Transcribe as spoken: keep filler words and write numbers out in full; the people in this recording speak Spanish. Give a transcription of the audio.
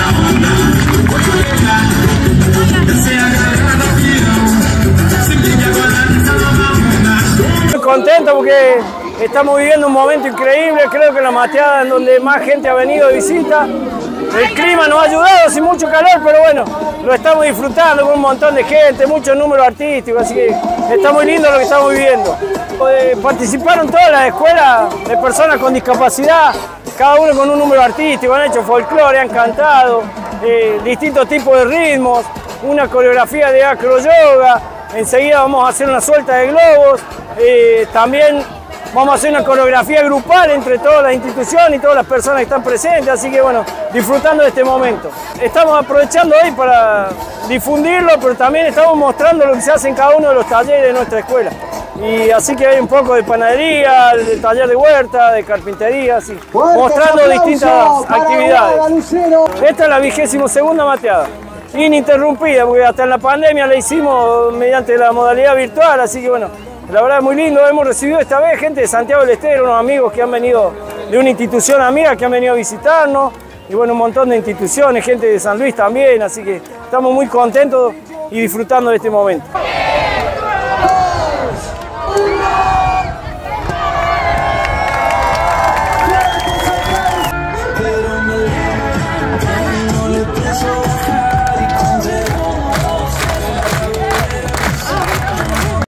Muy contento porque estamos viviendo un momento increíble, creo que la mateada en donde más gente ha venido de visita. El clima nos ha ayudado, sin mucho calor, pero bueno, lo estamos disfrutando con un montón de gente, muchos números artísticos, así que está muy lindo lo que estamos viviendo. Eh, participaron todas las escuelas de personas con discapacidad, cada uno con un número artístico, han hecho folclore, han cantado, eh, distintos tipos de ritmos, una coreografía de acro-yoga, enseguida vamos a hacer una suelta de globos, eh, también vamos a hacer una coreografía grupal entre todas las instituciones y todas las personas que están presentes, así que bueno, disfrutando de este momento. Estamos aprovechando hoy para difundirlo, pero también estamos mostrando lo que se hace en cada uno de los talleres de nuestra escuela. Y así que hay un poco de panadería, de taller de huerta, de carpintería, así, mostrando distintas actividades. Esta es la vigésima segunda mateada, ininterrumpida, porque hasta en la pandemia la hicimos mediante la modalidad virtual, así que bueno, la verdad es muy lindo. Hemos recibido esta vez gente de Santiago del Estero, unos amigos que han venido de una institución amiga que han venido a visitarnos, y bueno, un montón de instituciones, gente de San Luis también, así que estamos muy contentos y disfrutando de este momento.